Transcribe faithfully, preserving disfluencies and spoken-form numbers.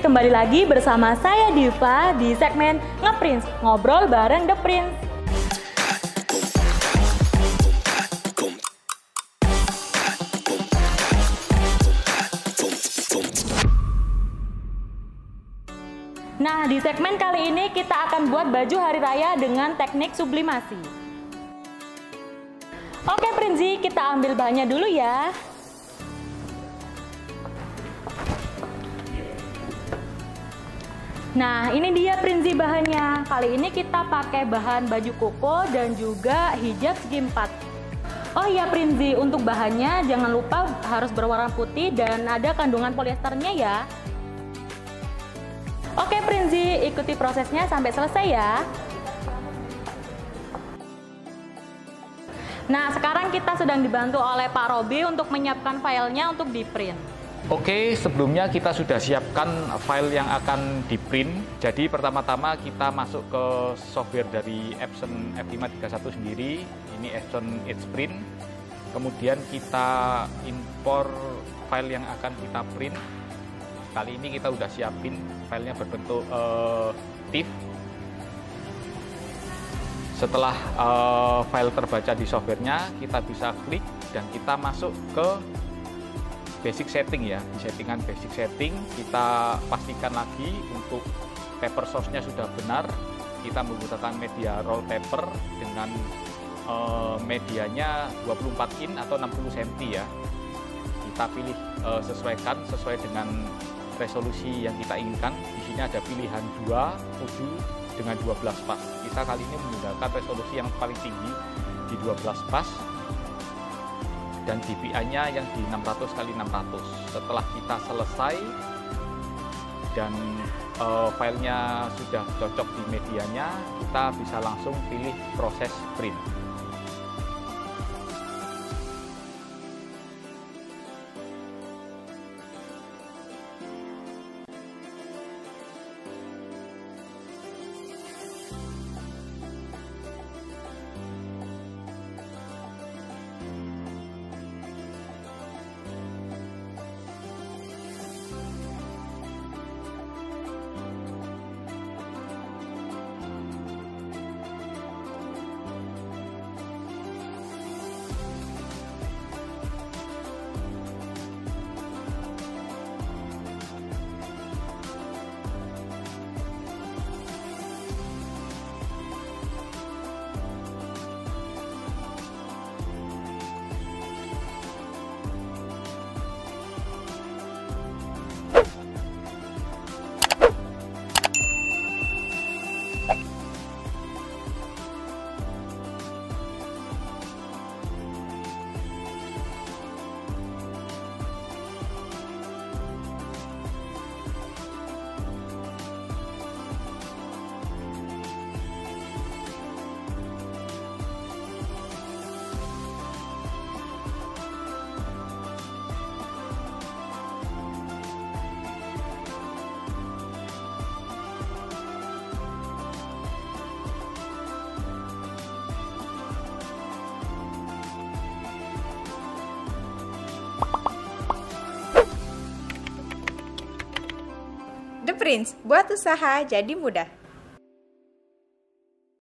kembali lagi bersama saya Diva di segmen Ngeprints, ngobrol bareng The Prince. Nah, di segmen kali ini kita akan buat baju hari raya dengan teknik sublimasi. Oke Prinzi, kita ambil bahannya dulu ya. Nah, ini dia Prinzi bahannya. Kali ini kita pakai bahan baju koko dan juga hijab segi empat. Oh iya Prinzi, untuk bahannya jangan lupa harus berwarna putih dan ada kandungan poliesternya ya. Oke Prinzi, ikuti prosesnya sampai selesai ya. Nah, sekarang kita sedang dibantu oleh Pak Robi untuk menyiapkan filenya untuk di-print. Oke, sebelumnya kita sudah siapkan file yang akan di-print. Jadi pertama-tama kita masuk ke software dari Epson F lima tiga satu sendiri. Ini Epson Hprint. Kemudian kita impor file yang akan kita print. Kali ini kita udah siapin filenya berbentuk uh, TIFF. Setelah uh, file terbaca di softwarenya, kita bisa klik dan kita masuk ke basic setting ya. Di settingan basic setting kita pastikan lagi untuk paper source-nya sudah benar. Kita menggunakan media roll paper dengan uh, medianya dua puluh empat in atau enam puluh sentimeter ya. Kita pilih uh, sesuaikan sesuai dengan resolusi yang kita inginkan. Di sini ada pilihan dua, tujuh dengan dua belas pas. Kita kali ini menggunakan resolusi yang paling tinggi di dua belas pas dan D P I-nya yang di enam ratus kali enam ratus. Setelah kita selesai dan uh, filenya sudah cocok di medianya, kita bisa langsung pilih proses print. The Prince, buat usaha jadi mudah.